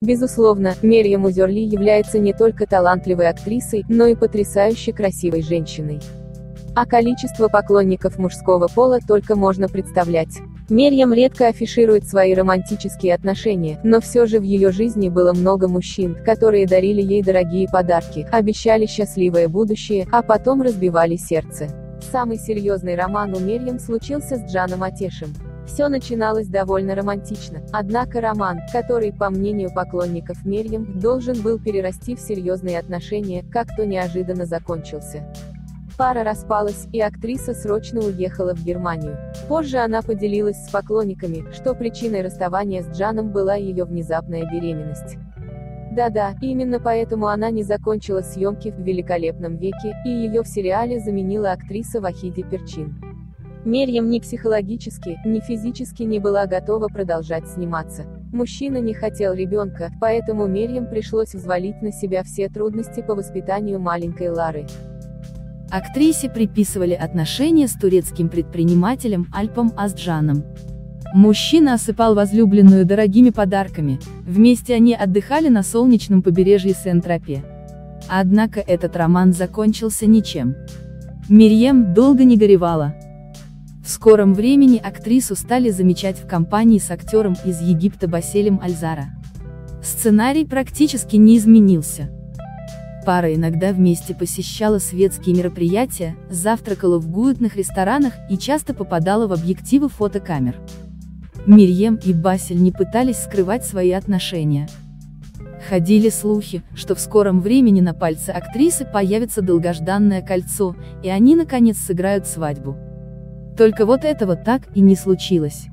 Безусловно, Мерьям Узерли является не только талантливой актрисой, но и потрясающе красивой женщиной. А количество поклонников мужского пола только можно представлять. Мерьям редко афиширует свои романтические отношения, но все же в ее жизни было много мужчин, которые дарили ей дорогие подарки, обещали счастливое будущее, а потом разбивали сердце. Самый серьезный роман у Мерьям случился с Джаном Атешем. Все начиналось довольно романтично, однако роман, который, по мнению поклонников Мерьям, должен был перерасти в серьезные отношения, как-то неожиданно закончился. Пара распалась, и актриса срочно уехала в Германию. Позже она поделилась с поклонниками, что причиной расставания с Джаном была ее внезапная беременность. Да-да, именно поэтому она не закончила съемки в «Великолепном веке», и ее в сериале заменила актриса Вахиди Перчин. Мерьям ни психологически, ни физически не была готова продолжать сниматься. Мужчина не хотел ребенка, поэтому Мерьям пришлось взвалить на себя все трудности по воспитанию маленькой Лары. Актрисе приписывали отношения с турецким предпринимателем Альпом Азджаном. Мужчина осыпал возлюбленную дорогими подарками, вместе они отдыхали на солнечном побережье Сен-Тропе. Однако этот роман закончился ничем. Мерьям долго не горевала. В скором времени актрису стали замечать в компании с актером из Египта Баселем Альзара. Сценарий практически не изменился. Пара иногда вместе посещала светские мероприятия, завтракала в уютных ресторанах и часто попадала в объективы фотокамер. Мерьям и Басель не пытались скрывать свои отношения. Ходили слухи, что в скором времени на пальце актрисы появится долгожданное кольцо, и они наконец сыграют свадьбу. Только вот этого так и не случилось.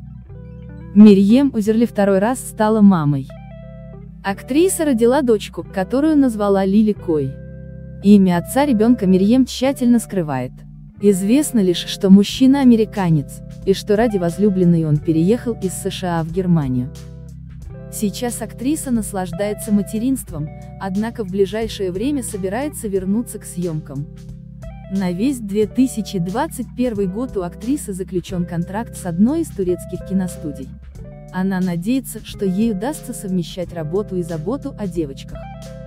Мерьям Узерли второй раз стала мамой. Актриса родила дочку, которую назвала Лили Кой. Имя отца ребенка Мерьям тщательно скрывает. Известно лишь, что мужчина американец, и что ради возлюбленной он переехал из США в Германию. Сейчас актриса наслаждается материнством, однако в ближайшее время собирается вернуться к съемкам. На весь 2021 год у актрисы заключен контракт с одной из турецких киностудий. Она надеется, что ей удастся совмещать работу и заботу о девочках.